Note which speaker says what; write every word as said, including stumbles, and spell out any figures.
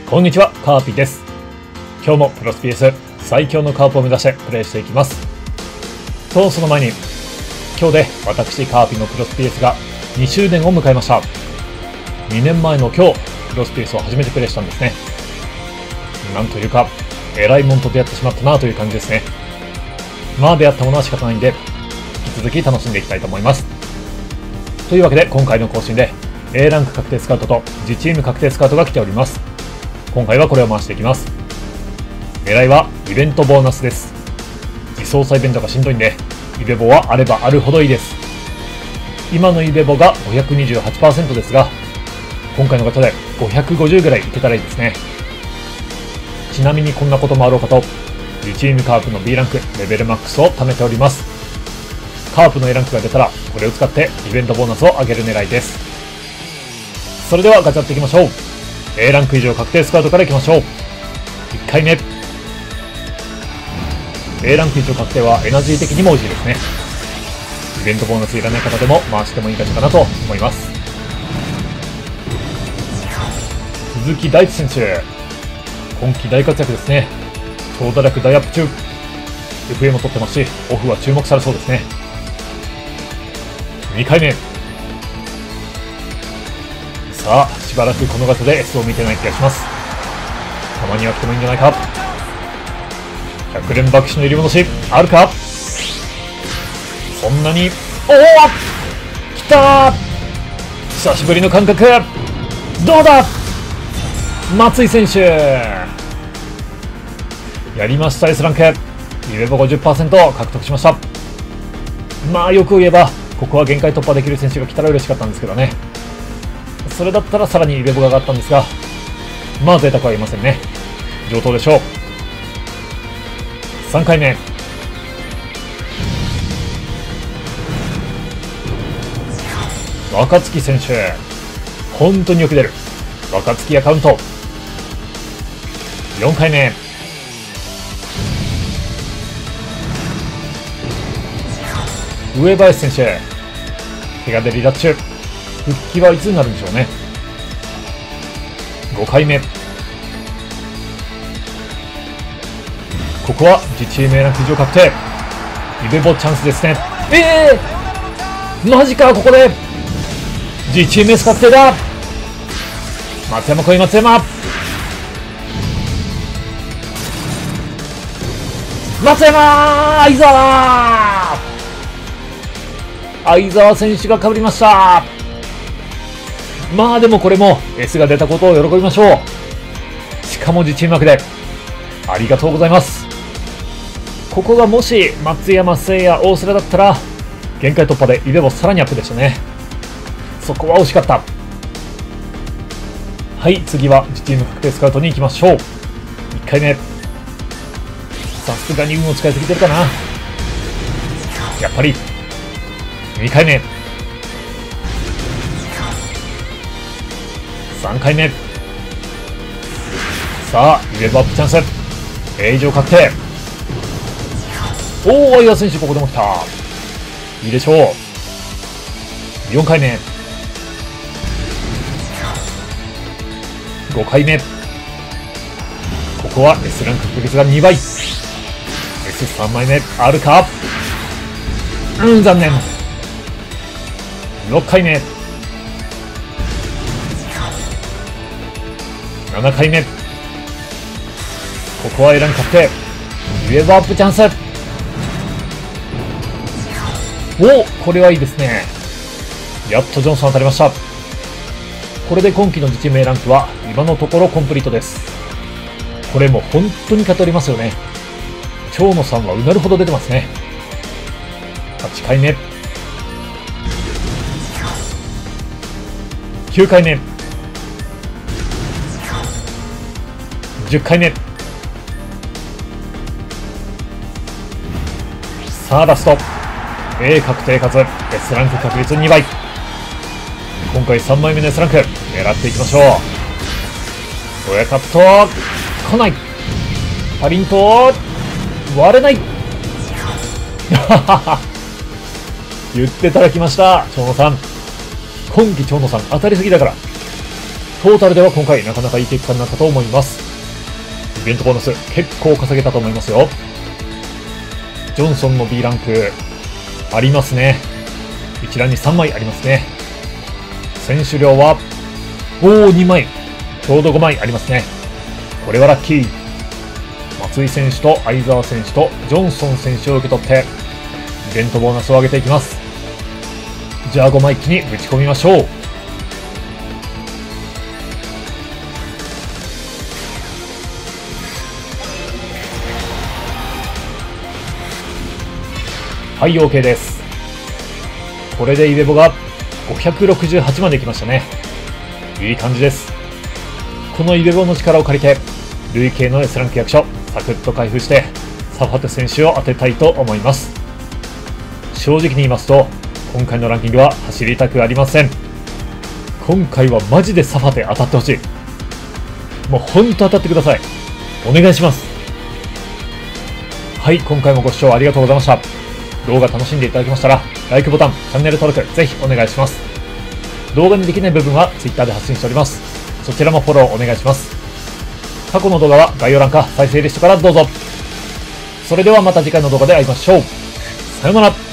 Speaker 1: こんにちは、カーピーです。今日もプロスピエス最強のカープを目指してプレイしていきます。と、その前に、今日で私カーピーのプロスピエスがにしゅうねんを迎えました。にねんまえの今日、プロスピエスを初めてプレイしたんですね。なんというか、えらいもんと出会ってしまったなという感じですね。まあ出会ったものは仕方ないんで、引き続き楽しんでいきたいと思います。というわけで今回の更新で エー ランク確定スカウトと自チーム確定スカウトが来ております。今回はこれを回していきます。狙いはイベントボーナスです。自走祭イベントがしんどいんで、イベボはあればあるほどいいです。今のイベボが ごひゃくにじゅうはちパーセント ですが、今回の方でごひゃくごじゅうぐらいいけたらいいですね。ちなみにこんなこともあろうかと、自チームカープの ビー ランクレベルマックスを貯めております。カープの エー ランクが出たら、これを使ってイベントボーナスを上げる狙いです。それではガチャっていきましょう。エー ランク以上確定スカウトからいきましょう。いっかいめ。エー ランク以上確定はエナジー的にも美味しいですね。イベントボーナスいらない方でも回してもいいかしかなと思います。鈴木大地選手、今季大活躍ですね。長打力大アップ中。エフエー も取ってますし、オフは注目されそうですね。にかいめ。さあ、しばらくこのガチャで S を見てない気がします。たまには来てもいいんじゃないか。ひゃく連爆死の入り戻し、あるか。そんなに、おお来たー、久しぶりの感覚。どうだ松井選手、やりました。 S ランクイベボ ごじゅっパーセント 獲得しました。まあよく言えばここは限界突破できる選手が来たら嬉しかったんですけどね。それだったらさらにイベボが上がったんですが、まあ贅沢は言いませんね。上等でしょう。さんかいめ。若月選手、本当によく出る若月アカウント。よんかいめ。上林選手、怪我で離脱中。復帰はいつになるんでしょうね。ごかいめ。ここは自チーム エー ランク以上確定。イベボチャンスですね。ええー、マジか。ここで自チーム S 確定だ。松山来い、松山。松山、相澤相澤選手がかぶりました。まあでもこれも S が出たことを喜びましょう。しかも自チーム枠でありがとうございます。ここがもし松山、聖也、大瀬良だったら限界突破でイベボさらにアップでしたね。そこは惜しかった。はい、次は自チーム確定スカウトに行きましょう。いっかいめ。さすがに運を使いすぎてるかな。やっぱりにかいめ。さんかいめ。さあ、イベボアップチャンス。A 以上確定。おお、相田選手ここでも来た。いいでしょう。よんかいめ。ごかいめ。ここは S ランク確率がにばい。 エスさん 枚目あるか。うん、残念。ろっかいめ。ななかいめ。ここは エー ランク確定。イベボアップチャンス。おお、これはいいですね。やっとジョンソン当たりました。これで今季の自チーム エー ランクは今のところコンプリートです。これも本当に偏りますよね。長野さんはうなるほど出てますね。はちかいめ。きゅうかいめ。じゅっかいめ。さあラスト A 確定かつ S ランク確率にばい。今回さんまいめの S ランク狙っていきましょう。親カット来ない。パリント割れない。言っていただきました長野さん。今季長野さん当たりすぎだからトータルでは今回なかなかいい結果になったと思います。イベントボーナス結構稼げたと思いますよ。ジョンソンの B ランクありますね。一覧にさんまいありますね。選手量はおおにまい、ちょうどごまいありますね。これはラッキー。松井選手と相澤選手とジョンソン選手を受け取ってイベントボーナスを上げていきます。じゃあごまい一気にぶち込みましょう。はい、 OK です。これでイベボがごひゃくろくじゅうはちまで来ましたね。いい感じです。このイベボの力を借りて累計の S ランク役所サクッと開封してサファテ選手を当てたいと思います。正直に言いますと今回のランキングは走りたくありません。今回はマジでサファテ当たってほしい。もうほんと当たってください。お願いします。はい、今回もご視聴ありがとうございました。動画楽しんでいただけましたら、ライクボタン、チャンネル登録、ぜひお願いします。動画にできない部分は Twitter で発信しております。そちらもフォローお願いします。過去の動画は概要欄か再生リストからどうぞ。それではまた次回の動画で会いましょう。さようなら。